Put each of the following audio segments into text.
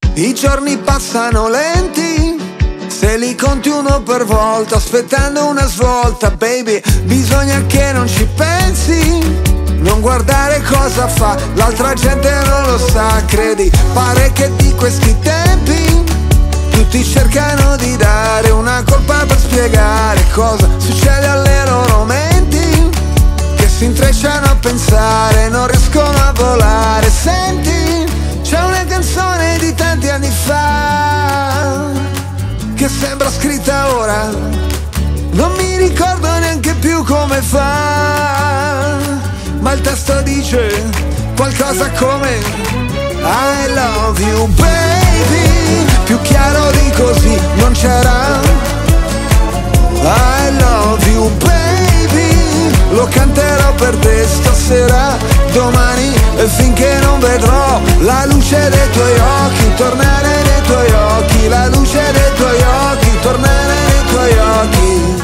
I giorni passano lenti, se li conti uno per volta, aspettando una svolta, baby, bisogna che non ci pensi. Non guardare cosa fa, l'altra gente non lo sa, credi, pare che di questi tempi tutti cercano di dare una colpa per spiegare cosa succede alle loro menti, che si intrecciano a pensare, non riescono a volare. Senti, c'è una canzone di tanti anni fa che sembra scritta ora, non mi ricordo neanche più come fa, ma il testo dice qualcosa come I love you baby, più chiaro di così non c'era. I love you baby, lo canterò per te stasera, domani e finché non vedrò la luce dei tuoi occhi, tornare nei tuoi occhi, la luce dei tuoi occhi, tornare nei tuoi occhi.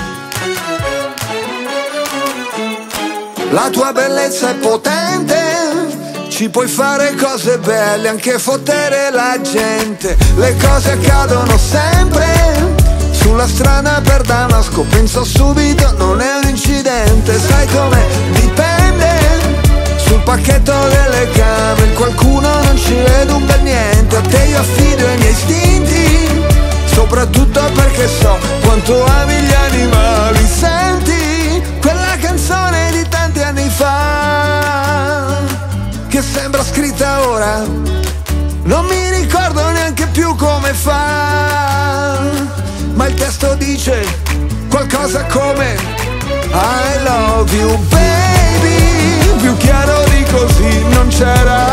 La tua bellezza è potente, ci puoi fare cose belle, anche fottere la gente. Le cose accadono sempre, sulla strada per Damasco penso subito, non è un incidente. Sai come dipende, sul pacchetto delle camere qualcuno non ci vede un bel niente. A te io affido i miei istinti, soprattutto perché so quanto ami gli animali. Senti, quella canzone di tanti anni fa che sembra scritta ora, non mi ricordo neanche più come fa, ma il testo dice qualcosa come I love you baby, più chiaro di così non c'era.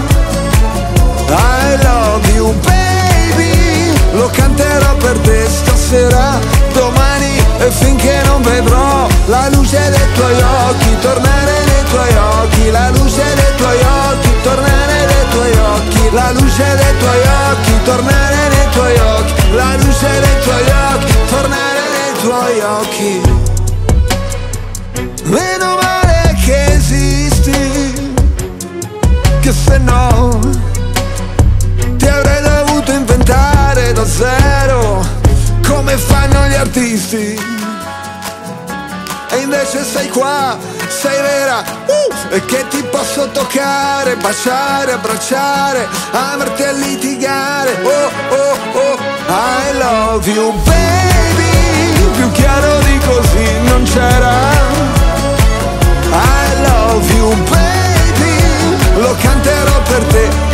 I love you baby, lo canterò per te stasera, domani e finché non vedrò la luce dei tuoi occhi, tornare nei tuoi occhi, la luce dei tuoi occhi, tornare nei tuoi occhi, la luce dei tuoi occhi, tornare nei tuoi occhi, la luce dei tuoi occhi, tornare nei tuoi occhi. Meno male che esisti, che se no ti avrei dovuto inventare da zero, come fanno gli artisti. E invece sei qua, sei vera, e che ti posso toccare, baciare, abbracciare, amarti e litigare. Oh, oh, oh, I love you baby, più chiaro di così non c'era. I love you baby, lo canterò per te